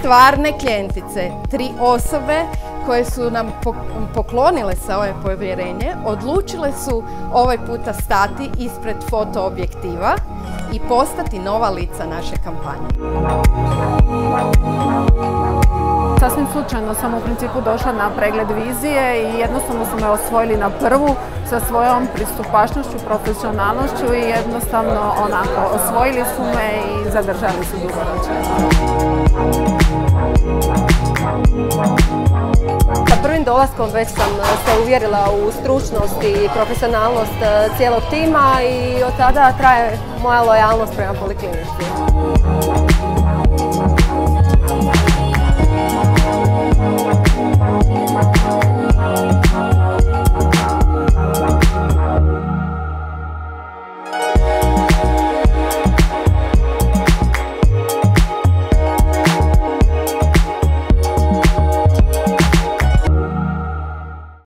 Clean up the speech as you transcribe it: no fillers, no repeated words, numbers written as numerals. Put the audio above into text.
stvarne klijentice, 3 osobe koje su nam poklonile svoje povjerenje, odlučile su ovaj puta stati ispred fotoobjektiva i postati nova lica naše kampanje. Sasvim slučajno sam u principu došla na pregled vizije i jednostavno su me osvojili na prvu sa svojom pristupačnošću, profesionalnošću i jednostavno onako osvojili su me i zadržali su dugoročno. Sa prvim dolaskom već sam se uvjerila u stručnost i profesionalnost cijelog tima i od tada traje moja lojalnost prema poliklinici.